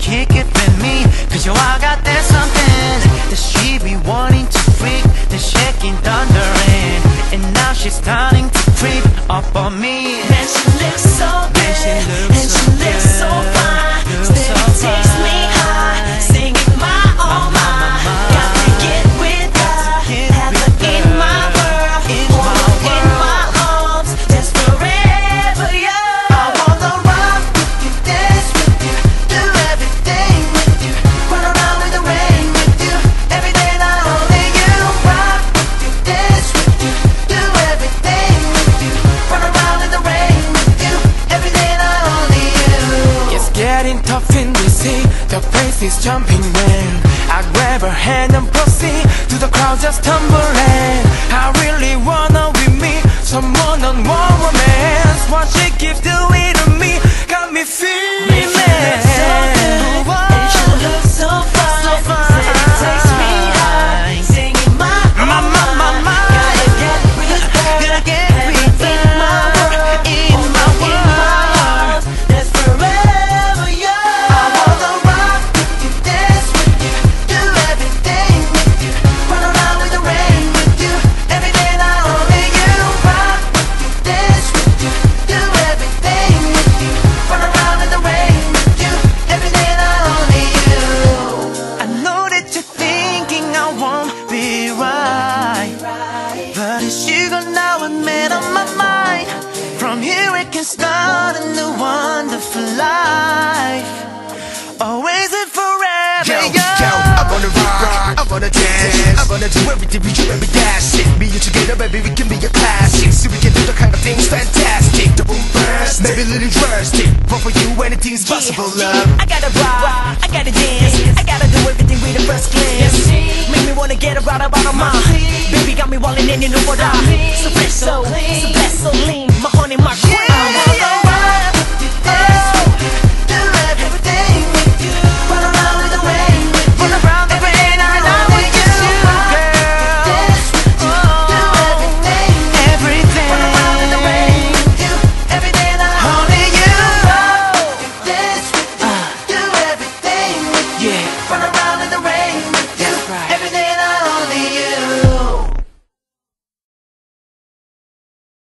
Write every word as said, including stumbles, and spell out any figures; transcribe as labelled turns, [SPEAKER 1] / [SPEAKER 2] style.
[SPEAKER 1] kick it with me, cause yo, I got that something that she be wanting to freak, that shaking, thundering, and now she's starting to creep up on me.
[SPEAKER 2] Man, she looks so good, and she looks so fine, steady takes me high, singing my oh my, got to get with her, have her in my world, hold her in my arms, that's forever young.
[SPEAKER 1] I wanna rock with you, dance with you, do everything with you, run around in the rain with you, every day not only you. Rock with you, dance with you, do everything with you, run around in the rain with you, every day not only you.
[SPEAKER 3] It's getting tough in D C, the place is jumping when I grab her hand and proceed to the crowd just tumbling. I really wanna be me, someone on one romance. What she keeps doing to me got me feeling.
[SPEAKER 2] And she looks so fine, steady takes me high, singing my oh
[SPEAKER 1] My, my, my, my.
[SPEAKER 2] gotta get with her,
[SPEAKER 1] Gotta get
[SPEAKER 2] have
[SPEAKER 1] with
[SPEAKER 2] her in my world,
[SPEAKER 1] in
[SPEAKER 2] hold
[SPEAKER 1] my
[SPEAKER 2] her in my arms, that's forever young.
[SPEAKER 1] I wanna rock with you, dance with you, do everything with you, run around in the rain with you, every day not only you. Rock with you, dance with you, do everything with you, run around in the rain with you, every day not only you. I know that you're thinking I won't be right, but it's you now and made up my mind. From here we can start a new wonderful life, always and forever.
[SPEAKER 4] Yo, yo, I wanna rock, I wanna dance, I wanna do everything with you and me, that's it. Me and you together, baby, we can be a classic. So we can do the kind of things fantastic. The boom burst, maybe a little drastic, but for you anything's possible, love.
[SPEAKER 2] I gotta rock, I gotta dance, I gotta do everything with the first glance. Make me wanna get her out of my mind. Baby got me wallin' in, you know what I. So fresh, so, so blessed, so lean. My honey, my